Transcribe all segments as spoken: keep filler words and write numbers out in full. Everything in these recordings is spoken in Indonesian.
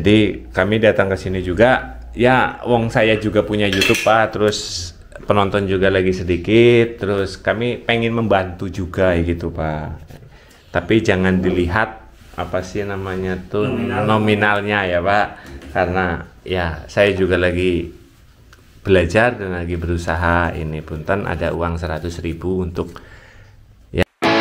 Jadi kami datang ke sini juga, ya wong saya juga punya YouTube Pak, terus penonton juga lagi sedikit, terus kami pengen membantu juga gitu Pak. Tapi jangan dilihat apa sih namanya tuh Nominal. nominalnya ya Pak, karena ya saya juga lagi belajar dan lagi berusaha. Ini punten ada uang seratus ribu untuk ya.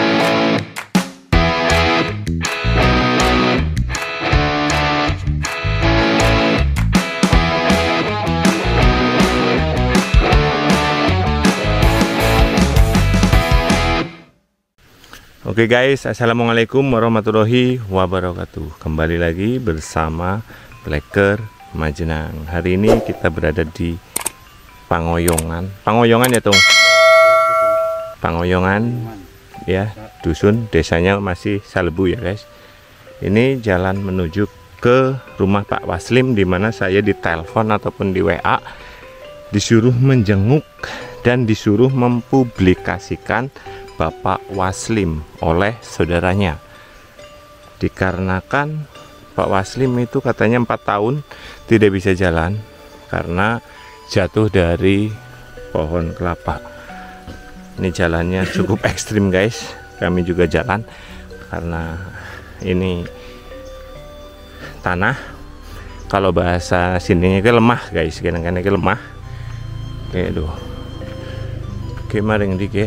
Oke guys, assalamualaikum warahmatullahi wabarakatuh. Kembali lagi bersama Blacker Majenang. Hari ini kita berada di Pangoyongan. Pangoyongan ya Tung? Pangoyongan ya, dusun, desanya masih Salebu ya guys. Ini jalan menuju ke rumah Pak Waslim, di mana saya ditelepon ataupun di W A disuruh menjenguk dan disuruh mempublikasikan Bapak Waslim oleh saudaranya, dikarenakan Pak Waslim itu katanya empat tahun tidak bisa jalan karena jatuh dari pohon kelapa. Ini jalannya cukup ekstrim guys, kami juga jalan karena ini tanah, kalau bahasa sininya ke lemah guys, kadang-kadang ke lemah kayak aduh kemarin dike.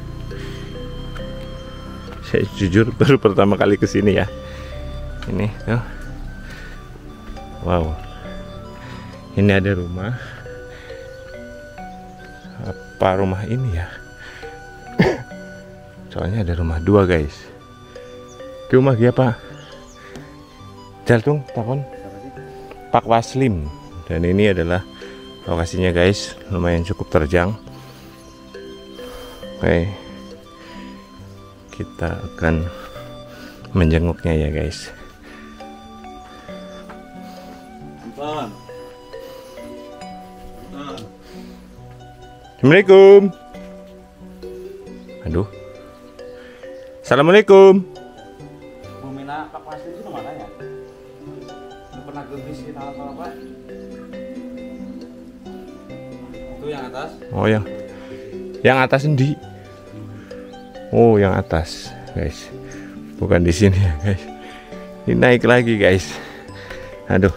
Saya jujur baru pertama kali kesini ya. Ini tuh, wow, ini ada rumah. Apa rumah ini ya? Soalnya ada rumah dua guys. Ke rumah dia Pak Jaltung takon Pak Waslim. Dan ini adalah lokasinya guys, lumayan cukup terjang. Oke, kita akan menjenguknya ya guys. Assalamualaikum. Aduh. Assalamualaikum. Bu Mina, Pak Waslim itu mana ya? Udah pernah gebis kita apa-apa? Itu yang atas. Oh yang yang atas sendi. Oh yang atas guys, bukan di sini ya guys. Ini naik lagi guys. Aduh.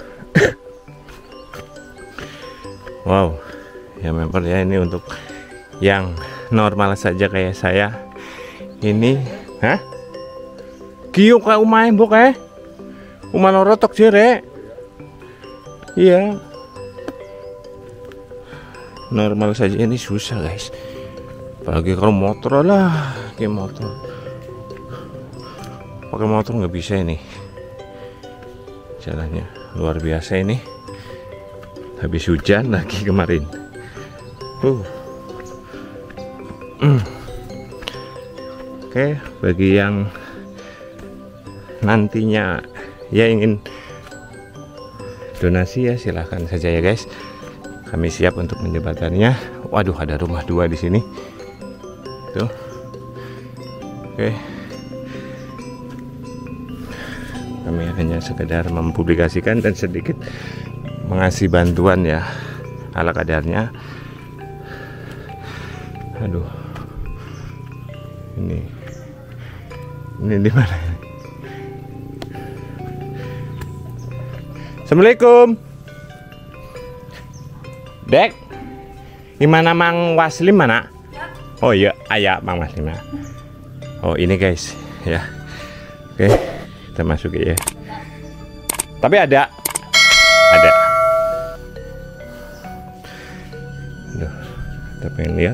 Wow, ya memang ya, ini untuk yang normal saja kayak saya. Ini, hah? Kiyo ka umain bok eh? Umano rotok jere. Iya. Normal saja ini susah guys. Apalagi kalau motor lah, kayak motor. Pakai motor nggak bisa ini. Jalannya luar biasa ini. Habis hujan lagi kemarin. Uh. Mm. Oke, bagi yang nantinya ya ingin donasi ya silahkan saja ya guys. Kami siap untuk menjembatannya. Waduh, ada rumah dua di sini. Tuh. Oke. Kami hanya sekedar mempublikasikan dan sedikit mengasih bantuan ya, ala kadarnya. Aduh. Ini. Ini di mana? Assalamualaikum. Dek. Gimana Mang Waslim mana? Oh iya, ayah Mang Waslim. Oh ini guys, ya. Oke, kita masuk ya. Tapi ada, ada. Duh, kita pengen lihat.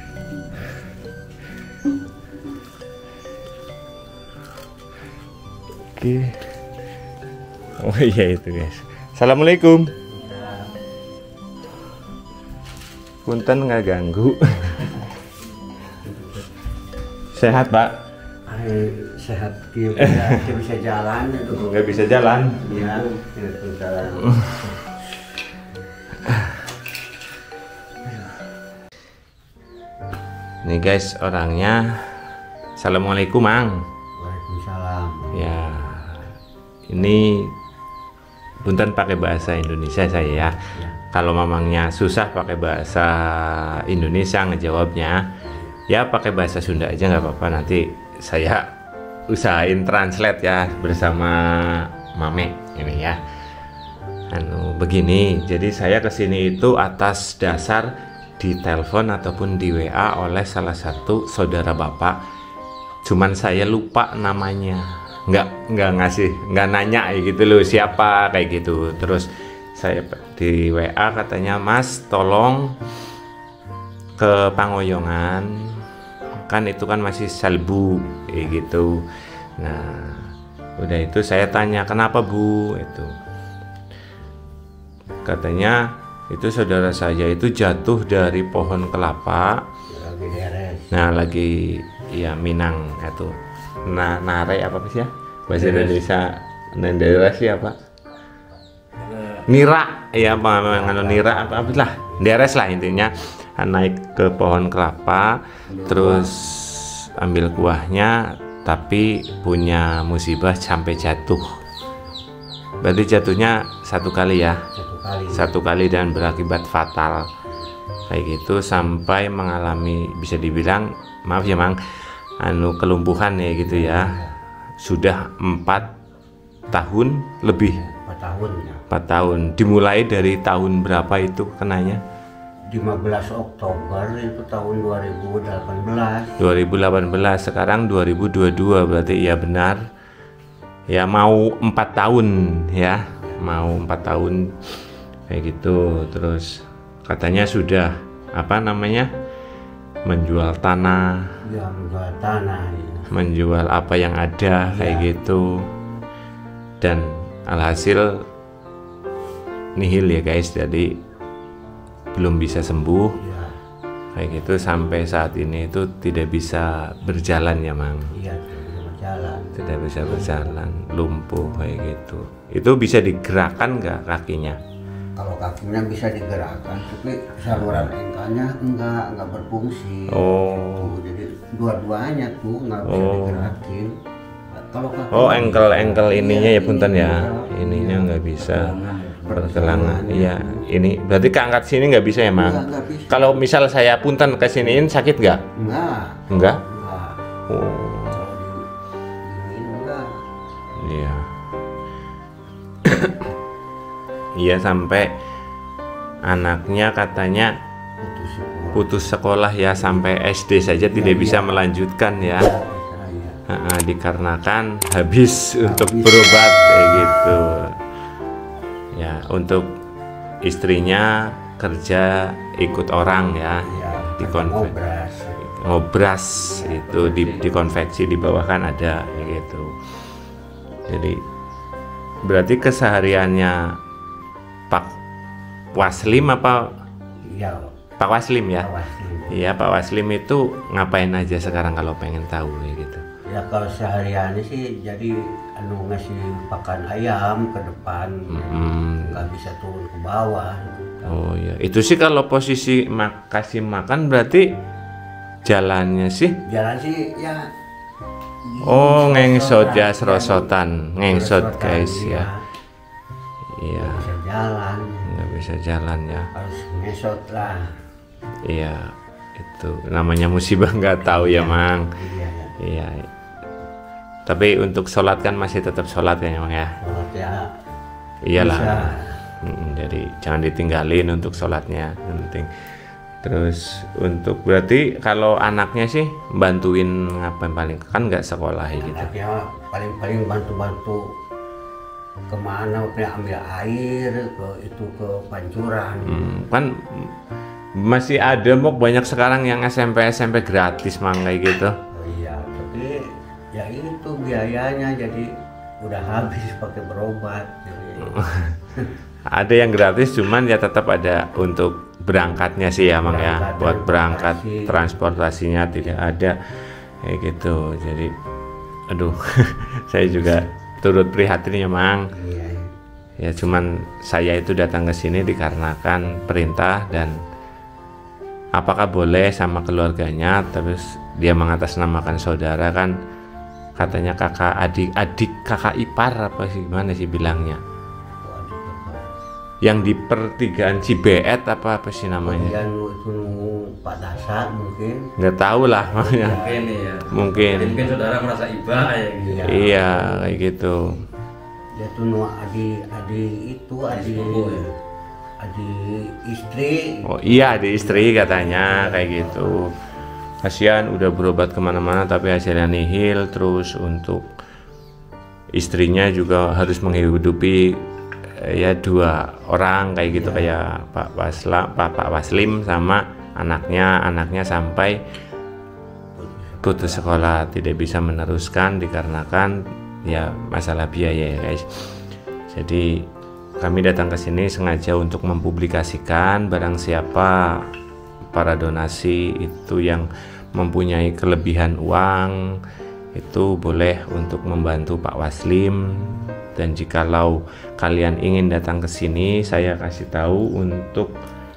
Oke. Oh iya itu guys. Assalamualaikum. Punten nggak ganggu. Sehat Pak? Ay, sehat, tidak bisa jalan. Nggak bisa jalan. Iya, tidak bisa jalan. Nih guys orangnya. Assalamualaikum Mang. Waalaikumsalam. Ya, ini punten pakai bahasa Indonesia saya ya. Ya. Kalau mamangnya susah pakai bahasa Indonesia ngejawabnya, ya pakai bahasa Sunda aja nggak apa-apa. Nanti saya usahain translate ya bersama Mame ini ya. Anu begini, jadi saya kesini itu atas dasar ditelepon ataupun di W A oleh salah satu saudara bapak. Cuman saya lupa namanya, nggak nggak ngasih, nggak nanya gitu loh siapa kayak gitu. Terus saya di W A katanya, Mas tolong ke Pangoyongan, kan itu kan masih Salbu kayak gitu. Nah udah itu saya tanya kenapa Bu, itu katanya itu saudara saya itu jatuh dari pohon kelapa. Lagi deres. Nah lagi ya Minang itu, nah nare apa sih ya bahasa Indonesia, nendera siapa? Nira, ya apa nira apa apa lah, deres lah intinya. Naik ke pohon kelapa, terus ambil kuahnya, tapi punya musibah sampai jatuh. Berarti jatuhnya satu kali ya, Satu kali. satu kali dan berakibat fatal kayak gitu, sampai mengalami bisa dibilang maaf ya Mang, anu kelumpuhan ya gitu ya. Sudah empat tahun lebih, Empat tahun ya. empat tahun. Dimulai dari tahun berapa itu kenanya? lima belas Oktober itu tahun dua ribu delapan belas. dua ribu delapan belas, sekarang dua ribu dua puluh dua, berarti ya benar ya mau empat tahun ya, mau empat tahun kayak gitu. Terus katanya sudah apa namanya menjual tanah, Ya, menjual tanah ya. menjual apa yang ada kayak gitu, dan alhasil nihil ya guys, jadi belum bisa sembuh Ya, kayak gitu. Sampai saat ini itu tidak bisa berjalan ya Mang, iya tidak bisa berjalan. tidak bisa berjalan, lumpuh kayak gitu. Itu bisa digerakkan nggak kakinya? Kalau kakinya bisa digerakkan, tapi saluran engkelnya enggak enggak berfungsi. Oh. Tuh, jadi dua-duanya tuh nggak bisa Oh. digerakin. Kalau kaki Oh engkel-engkel ininya ya punten ya, iya, ininya iya. nggak bisa Pergelangan. bergelangan. Iya, ini berarti keangkat sini nggak bisa ya Mang? Enggak, enggak bisa. Kalau misal saya punten kesiniin sakit nggak? Enggak. Enggak? Enggak. Oh Kalau di ini enggak. iya. Iya, sampai anaknya katanya Putus sekolah. putus sekolah ya, sampai S D saja tidak iya. bisa melanjutkan ya. Bisa, ya. Ha-ha, dikarenakan habis untuk Habis. berobat kayak gitu ya. Untuk istrinya kerja ikut orang ya, Iya, di ada konve- ngobras. ngobras itu di, di konveksi di bawah kan ada kayak gitu. Jadi berarti kesehariannya Pak Waslim apa Iya, Pak Waslim ya? awas ini. Iya Pak Waslim itu ngapain aja sekarang kalau pengen tahu ya gitu? Ya kalau sehari-hari sih jadi anu ngasih pakan ayam ke depan, Hmm. nggak bisa turun ke bawah. Oh iya, itu sih kalau posisi mak kasih makan berarti jalannya sih. Jalan sih ya. Oh ngengsot ya, serosotan. serosotan, ngengsot Serosotan, guys iya. ya. Iya, Nggak bisa jalan, nggak bisa jalan ya. harus ngesot lah. Iya, itu namanya musibah nggak tahu ya Mang. Iya, ya. Iya. Tapi untuk sholat kan masih tetap sholat ya Mang ya. Sholat ya. Iyalah. Bisa. Mm, jadi jangan ditinggalin untuk sholatnya, yang penting. Terus untuk berarti kalau anaknya sih bantuin ngapain, paling kan nggak sekolah ya gitu. Anaknya paling-paling bantu-bantu kemana, kayak ambil air ke itu ke pancuran. Hmm, kan masih ada Mok, banyak sekarang yang S M P S M P gratis Mang kayak gitu. Oh iya, tapi ya itu biayanya jadi udah habis pakai berobat. Jadi, Ada yang gratis, cuman ya tetap ada untuk berangkatnya sih ya Mang ya, Berangkat, buat berangkat transportasi. transportasinya tidak ada kayak gitu. Jadi aduh saya juga turut prihatin ya Mang. iya, Ya cuman saya itu datang ke sini dikarenakan perintah, dan apakah boleh sama keluarganya, terus dia mengatasnamakan saudara kan, katanya kakak adik adik kakak ipar apa sih, gimana sih bilangnya? adik yang di pertigaan Cibeet apa apa sih namanya? Kemudian itu Pak Dasa mungkin. Nggak tahu lah makanya. Mungkin ya. Mungkin. Jadi mungkin saudara merasa iba ya gitu. Iya. Iya kayak gitu. Dia tuh nu adi adi itu adi sepupu ya? adi istri. Oh iya di istri katanya kayak gitu. Kasihan udah berobat kemana-mana tapi hasilnya nihil. Terus untuk istrinya juga harus menghidupi eh, ya dua orang kayak gitu, kayak Pak Wasla, Pak, Pak Waslim sama anaknya. Anaknya sampai putus sekolah, tidak bisa meneruskan dikarenakan ya masalah biaya ya guys. Jadi kami datang ke sini sengaja untuk mempublikasikan barang siapa para donasi itu yang mempunyai kelebihan uang itu boleh untuk membantu Pak Waslim. Dan jikalau kalian ingin datang ke sini, saya kasih tahu untuk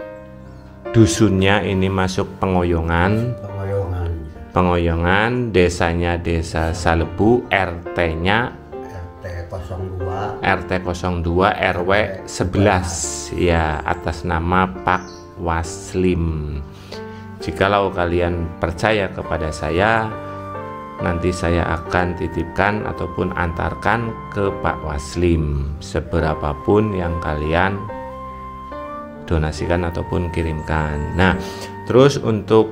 dusunnya ini masuk Pengoyongan. Pengoyongan. Pengoyongan, desanya Desa Salebu, R T-nya R T nol dua. R T nol dua R W sebelas ya, atas nama Pak Waslim. Jikalau kalian percaya kepada saya, nanti saya akan titipkan ataupun antarkan ke Pak Waslim seberapapun yang kalian donasikan ataupun kirimkan. Nah, terus untuk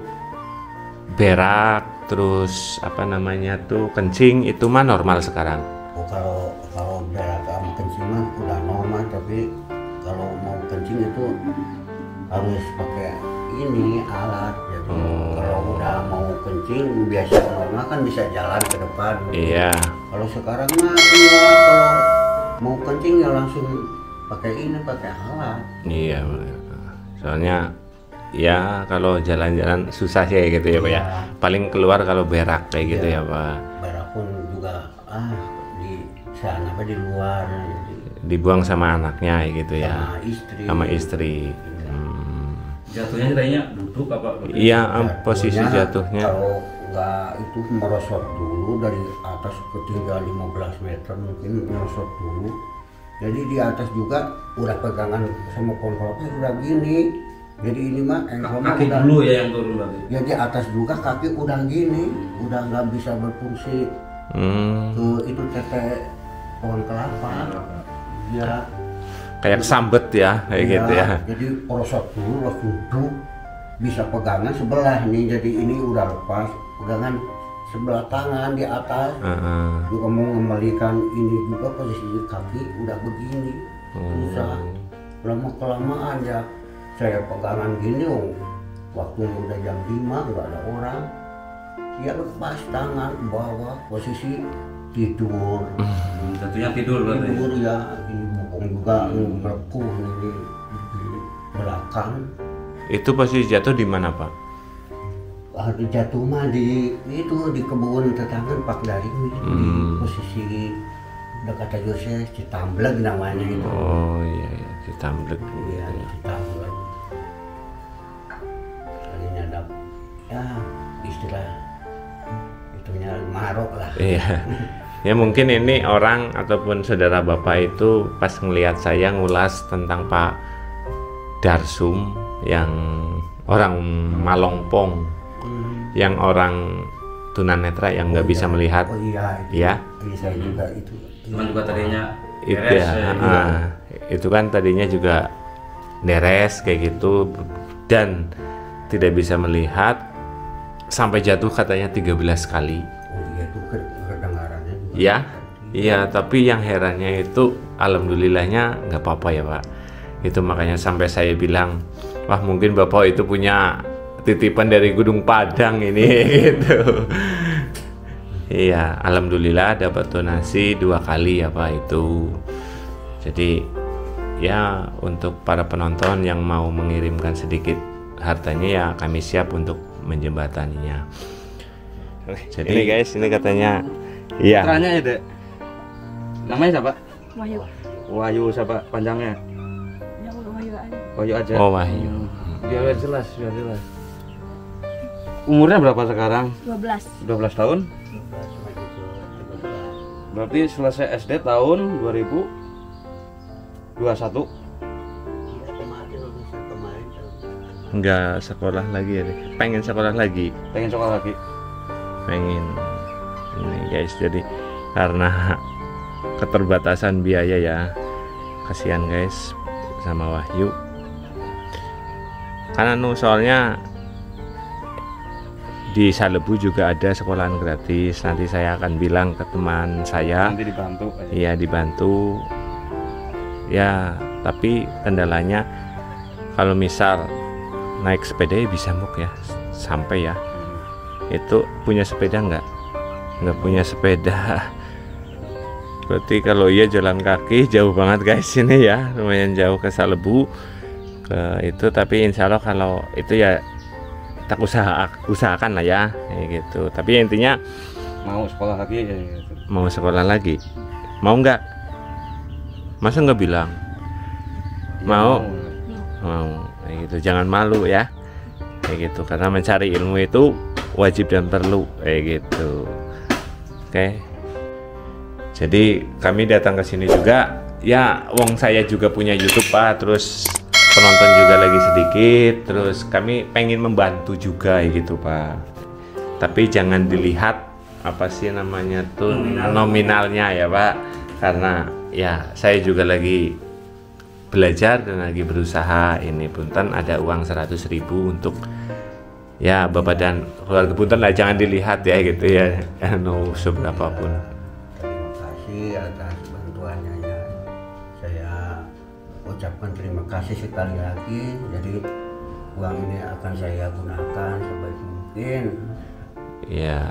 berak, terus apa namanya tuh kencing itu mah normal sekarang. Oh, kalau kalau berak sama kencing mah udah normal, tapi kalau mau kencing itu harus pakai ini alat. Jadi Oh. kalau udah mau kencing biasa normal kan bisa jalan ke depan. Iya. Kalau sekarang mah iya, kalau mau kencing ya langsung pakai ini, pakai alat. Iya. Soalnya ya kalau jalan-jalan susah sih kayak gitu ya Pak ya. Iya. Paling keluar kalau berak kayak gitu Iya. ya Pak. Berak pun juga ah di sana apa di luar, jadi Dibuang sama anaknya kayak gitu ya. sama istri. Sama istri. Hmm. Jatuhnya ceritanya duduk apa? Iya, am, posisi jatuhnya. Kalau nggak itu merosot dulu dari atas ketinggian lima belas meter, mungkin merosot dulu. Jadi di atas juga udah pegangan sama kontrolnya udah gini. Jadi ini mah engkol mah Kaki udah, dulu ya yang turun berarti. ya di atas juga kaki udah gini, udah nggak bisa berfungsi Hmm. ke itu tete pohon kelapa. Ya, Kayak sambet ya kayak iya, gitu ya. Jadi merosot dulu langsung duduk, bisa pegangan sebelah nih. Jadi ini udah lepas, pegangan sebelah tangan di atas. Heeh. Juga mau ngembalikan ini juga posisi kaki udah begini, susah. Lama kelamaan ya saya pegangan gini, oh, waktu udah jam lima nggak ada orang, ya lepas tangan bawah posisi tidur. Hmm, Jatuhnya tidur berarti. Tidur ya, ini bokong juga melepuh ini di belakang. Itu posisi jatuh di mana Pak? Hari jatuh mah di itu di kebun tetangga Pak Daring ini, di Hmm. posisi dekat aja saya Citambleg namanya gitu. Oh iya, iya. Citamblek Iya, gitu ya. Citambleg. Kalinya ada ya istilah itunya marok lah. Iya. Ya mungkin ini orang ataupun saudara bapak itu pas ngelihat saya ngulas tentang Pak Darsum yang orang Malongpong, Hmm. yang orang tunanetra yang nggak bisa melihat. Oh iya, itu. Ya. Iya, saya juga itu. Cuman juga tadinya Itu beres ya, ya, ah, itu kan tadinya juga deres kayak gitu dan tidak bisa melihat sampai jatuh katanya tiga belas kali. Oh iya, itu ke- kedengarannya juga. Ya, iya, tapi yang herannya itu alhamdulillahnya nggak apa-apa ya Pak. Itu makanya sampai saya bilang, wah mungkin Bapak itu punya titipan dari Gunung Padang ini gitu. Iya, alhamdulillah dapat donasi dua kali ya Pak itu. Jadi ya untuk para penonton yang mau mengirimkan sedikit hartanya ya kami siap untuk menjembataninya. Jadi ini guys, ini katanya iya. Putranya ya dek. Namanya siapa? Wahyu. Wahyu siapa panjangnya? Ya Wahyu aja. Wahyu aja. Oh, Wahyu. Hmm. Biar jelas, biar jelas. Umurnya berapa sekarang? dua belas. dua belas tahun. Berarti selesai S D tahun dua ribu dua puluh satu. nggak sekolah lagi ya, pengen sekolah lagi, pengen sekolah lagi. pengen ini guys. Jadi karena keterbatasan biaya ya, kasihan guys sama Wahyu. Karena nu soalnya di Salebu juga ada sekolahan gratis. Nanti saya akan bilang ke teman saya. Nanti dibantu aja. Iya dibantu. Ya tapi kendalanya kalau misal naik sepeda ya bisa muk ya sampai ya. Itu punya sepeda nggak? Nggak punya sepeda. Berarti kalau iya jalan kaki jauh banget guys ini ya, lumayan jauh ke Salebu ke itu. Tapi insya Allah kalau itu ya tak usaha usahakan lah ya kayak gitu. Tapi intinya Mau sekolah lagi ya gitu. mau sekolah lagi, mau nggak? Masa nggak bilang mau? Mau kayak gitu. Jangan malu ya kayak gitu, karena mencari ilmu itu wajib dan perlu kayak gitu. Oke, jadi kami datang ke sini juga ya, wong saya juga punya YouTube Pak, terus penonton juga lagi sedikit, terus kami pengen membantu juga gitu Pak. Tapi jangan dilihat apa sih namanya tuh Nominal. nominalnya ya Pak, karena ya saya juga lagi belajar dan lagi berusaha. Ini punten ada uang seratus ribu untuk ya bapak dan keluarga, punten lah, jangan dilihat ya gitu ya, no seberapa pun. Terima kasih atas bantuannya ya. Saya ucapkan terima kasih sekali lagi. Jadi uang ini akan saya gunakan sebaik mungkin. Ya.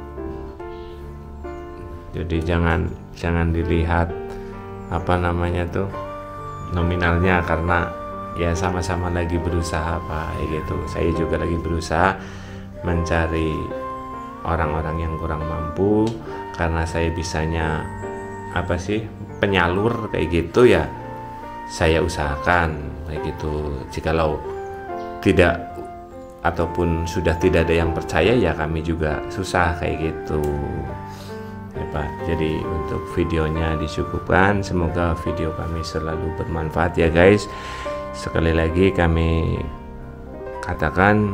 Jadi jangan jangan dilihat apa namanya tuh nominalnya, karena ya sama-sama lagi berusaha Pak ya gitu. Saya juga lagi berusaha mencari orang-orang yang kurang mampu, karena saya bisanya apa sih penyalur kayak gitu ya, saya usahakan kayak gitu. Jikalau tidak ataupun sudah tidak ada yang percaya ya kami juga susah kayak gitu ya Pak. Jadi untuk videonya dicukupkan, semoga video kami selalu bermanfaat ya guys. Sekali lagi kami katakan,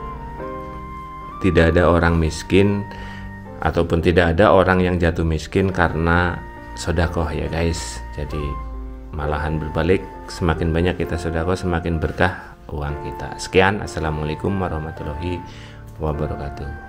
tidak ada orang miskin ataupun tidak ada orang yang jatuh miskin karena sodakoh ya guys. Jadi malahan berbalik, semakin banyak kita sodakoh semakin berkah uang kita. Sekian, assalamualaikum warahmatullahi wabarakatuh.